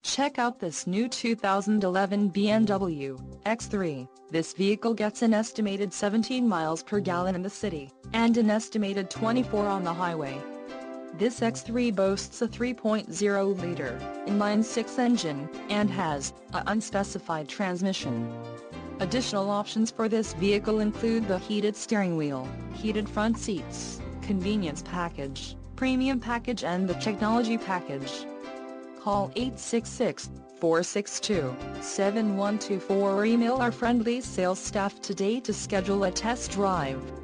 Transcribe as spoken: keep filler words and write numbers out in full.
Check out this new two thousand eleven B M W X three. This vehicle gets an estimated seventeen miles per gallon in the city, and an estimated twenty-four on the highway. This X three boasts a three point oh liter inline-six engine, and has a unspecified transmission. Additional options for this vehicle include the heated steering wheel, heated front seats, convenience package, premium package and the technology package. Call eight six six, four six two, seven one two four or email our friendly sales staff today to schedule a test drive.